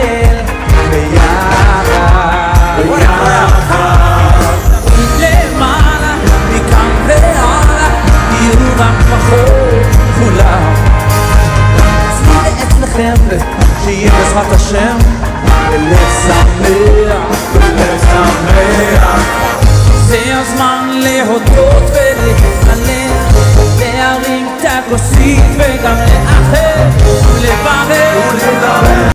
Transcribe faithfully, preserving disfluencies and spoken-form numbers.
נתפלל ביחד, ביחד. למעלה, מכאן והלאה, יהיו רק פחות כולם. אצלי ואצלכם, שיהיה בעזרת השם, בלב שמח, בלב שמח. זה הזמן להודות ולהתעלל, להרים את הכוסית וגם לאחר ולברך